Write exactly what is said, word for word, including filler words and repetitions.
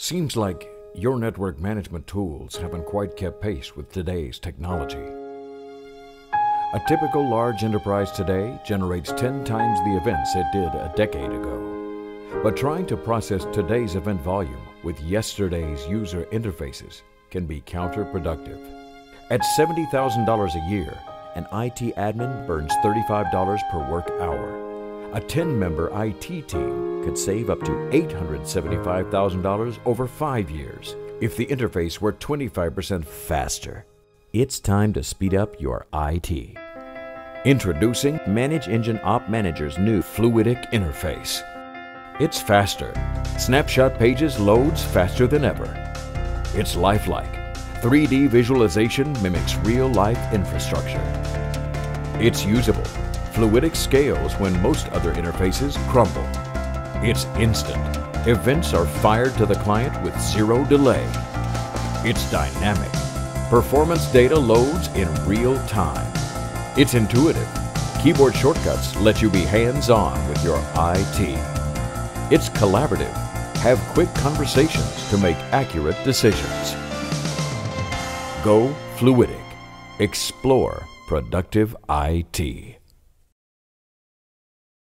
Seems like your network management tools haven't quite kept pace with today's technology. A typical large enterprise today generates ten times the events it did a decade ago. But trying to process today's event volume with yesterday's user interfaces can be counterproductive. At seventy thousand dollars a year, an I T admin burns thirty-five dollars per work hour. A ten-member I T team could save up to eight hundred seventy-five thousand dollars over five years if the interface were twenty-five percent faster. It's time to speed up your I T. Introducing ManageEngine OpManager's new Fluidic interface. It's faster. Snapshot pages loads faster than ever. It's lifelike. three D visualization mimics real-life infrastructure. It's usable. Fluidic scales when most other interfaces crumble. It's instant. Events are fired to the client with zero delay. It's dynamic. Performance data loads in real time. It's intuitive. Keyboard shortcuts let you be hands-on with your I T. It's collaborative. Have quick conversations to make accurate decisions. Go Fluidic. Explore productive I T.